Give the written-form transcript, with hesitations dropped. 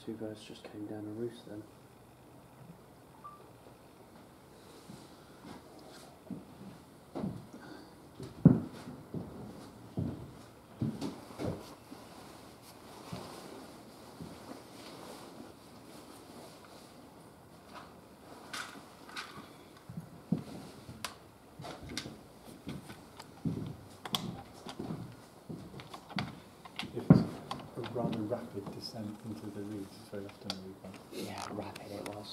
Two birds just came down a roost then. If it's a rather rapid descent into the reeds, it's very often a weak one. Yeah, rapid it was.